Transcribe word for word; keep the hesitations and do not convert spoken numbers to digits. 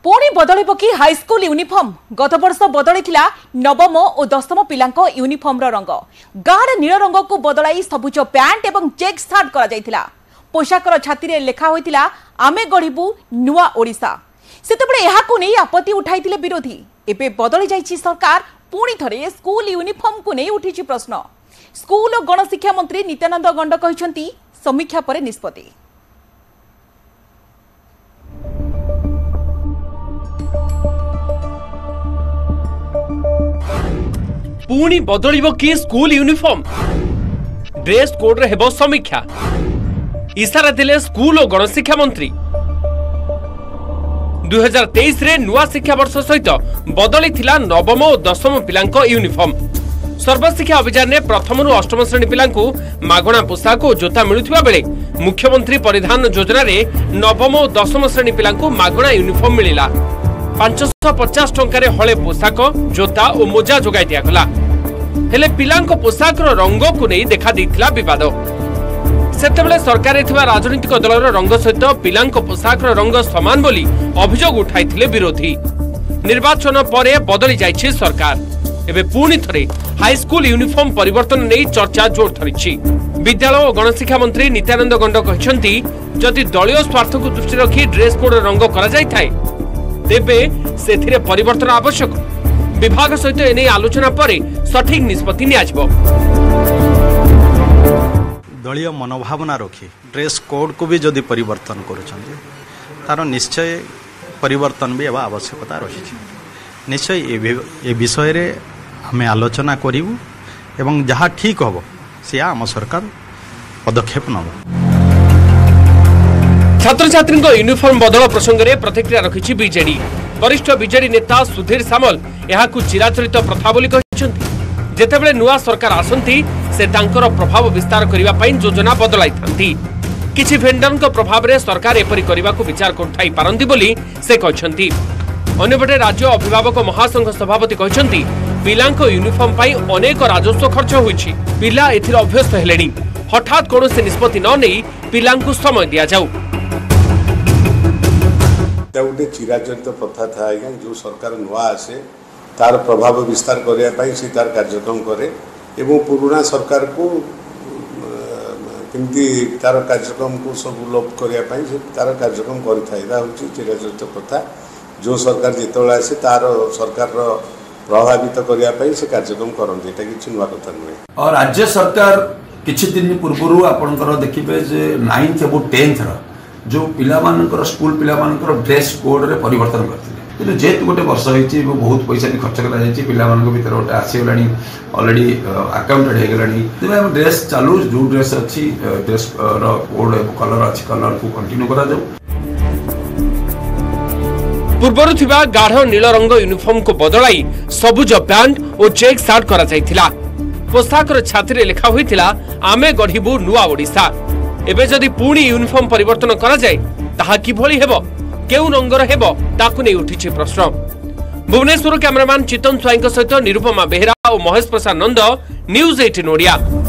पुणी बदलिब कि high school uniform गत वर्ष बदली नवम और दशम पिला यूनिफॉर्म रंग गाढ़ नील रंग को बदलाई सबुज पैंट और चेक सार्ट करा पोशाकर छाती रे लेखा होइतिला आमे गढ़िबु नुआ ओडिशा सेतेबेले एहाकु नै आपत्ति उठाइतिले विरोधी। एबे बदली जाइछि सरकार पुणी थरे स्कूल यूनिफॉर्म को नै उठिछि प्रश्न। स्कूल और गणशिक्षा मंत्री नित्यानंद गंड कहिसंती समीक्षा परे निष्पत्ति। पुणी बदलिब कि स्कूल यूनिफॉर्म ड्रेस कोड रे हेबो समीक्षा इशारा दिले स्कूल और गणशिक्षा मंत्री। दुई हजार तेईस रे नुआ शिक्षा वर्ष सहित बदली थिला नवम और दशम पिलांको यूनिफॉर्म। सर्वशिक्षा अभियान में प्रथम रु अष्टम श्रेणी पिलांको मागणा पोशाक और जोता मिलुथिबा बेले मुख्यमंत्री परिधान योजना रे नवम और दशम श्रेणी पिलांको मागणा यूनिफॉर्म मिलिला। पांच सौ पचास टंका रे हले पोशाक जोता और मोजा जोगाई दिया गला। हेले पिलांको पोशाक रो रंग को नहीं देखा देथिला विवाद। सेतेबेले सरकार एथिबा राजनीतिक दलर रंग सहित पिलांको पोशाक रो रंग समान बोली अभियोग उठाइथिले विरोधी। निर्वाचन परे बदली जाइछि सरकार। एबे पुणी थरे हाईस्कूल यूनिफॉर्म परिवर्तन नहीं चर्चा जोर धरिछि। विद्यालय और गणशिक्षा मंत्री नित्यानंद गंड कहिसंती जदि दलीय स्वार्थ को दृष्टि रखी ड्रेस कोड रंग करा जाय थाए तेबे सेथिरे परिवर्तन आवश्यक। विभाग सहित एने आलोचना परे सठिक निष्पत्ति नियाजिबो। दलीय मनोभावना रखी ड्रेस कोड को भी जदि परिवर्तन करुछंती तार निश्चय परिवर्तन भी एवं आवश्यकता रही। निश्चय ए विषय रे हमें आलोचना करिवु एवं जहाँ ठीक हम से आम सरकार पदक्षेप नब। छात्र छात्री यूनिफॉर्म बदल प्रसंग में प्रतिक्रिया रखी बीजेडी। वरिष्ठ बीजेडी नेता सुधीर सामल यह चिराचरित प्रथा बोली कहते जेतेबेले नुआ सरकार आसंती से तांकर प्रभाव विस्तार करने पर योजना बदलाई थांती। किछि भेंडर प्रभाव रे सरकार एपरी करने को विचार करथाई पारंती बोली से कहछंती। अन्यपटे राज्य अभिभावक महासंघ सभापति कहछंती पिलांको यूनिफॉर्म पाई अनेक राजस्व खर्च होईछि। पिला एथिर अभ्यस्त हेलेनी। हठात कोनोसी निष्पत्ति न नेई पिलांको समय दिया जाऊ। गोटे चिराचरित प्रथा था आज्ञा जो सरकार नुआ आसे तार प्रभाव विस्तार करने से तार कार्यक्रम करे एवं पुराना सरकार को केमती तार कार्यक्रम को सब लोप करने से तार कार्यक्रम करें चिराचरित प्रथा। जो सरकार जिते आसे तार सरकार प्रभावित करने से कार्यक्रम करते एटा किसी नुआ कथा नुहे। और राज्य सरकार किछि दिन पूर्व आपंकर देखिए नाइन्थ और टेन्थ जो पिला मानकर स्कूल पिला मानकर ड्रेस कोड रे परिवर्तन करथिले कि जेहेतु गोटे वर्ष होइछि बहुत पैसा भी खर्च करा जाइछि पिला मानक भीतर गोटे आसी गलानी ऑलरेडी अकाउंटेड हे गलानी तेबे हम ड्रेस चालू जो ड्रेस अछि ड्रेस रो कोड कलर अछि कलर को कंटिन्यू करा जाऊ। पूर्वरु थिबा गाढ़ नील रंग यूनिफॉर्म को बदलाई सबुज पैंट और चेक सार्ट करा जाइथिला। पोशाकर छाती रे लेखा होइथिला आमे गढ़िबु नुआ ओडिशा। एबे जदि पुणी यूनिफॉर्म परिवर्तन करा जाए ताहा किभଳି हेबो केउ रंगर हेबो ताकु नै उठिछि प्रश्न। भुवनेश्वर कैमरामैन चितन स्वाईଙ୍କ सहित निरुपमा बेहरा और महेश प्रसाद नंद न्यूज अठारह ओडिया।